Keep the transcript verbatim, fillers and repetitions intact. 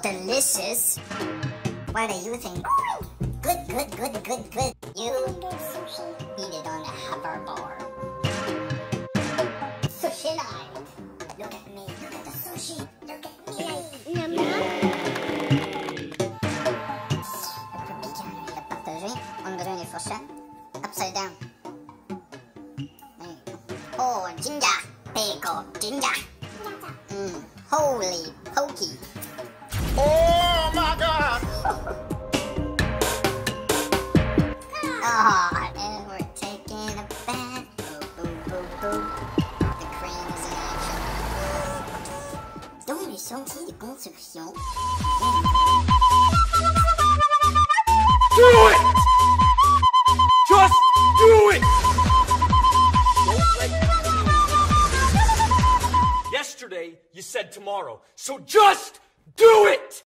delicious. What do you think? Good, good, good, good, good. You eat it on a hoverboard. Sushi line. Look at me. Look at the sushi. Look at me. Le partager. On besoin des fourchettes. Upside down. Oh, ginger. Pickle. Ginger. Mm. Holy pokey. Oh my God! Oh, and we're taking a bath. Boop, boop, boop, boop. The cream is in action. Donc, les chantiers de construction. Do it! Just do it! Don't let Yesterday, you said tomorrow, so just do it!